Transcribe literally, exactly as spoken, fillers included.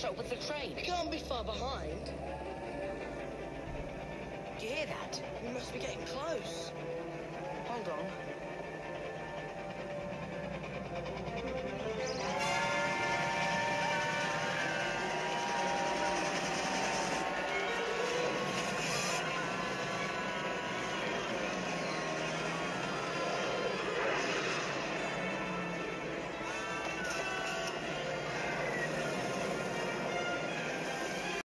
catch up with the train. We can't be far behind. Do you hear that? We must be getting close. Hold on.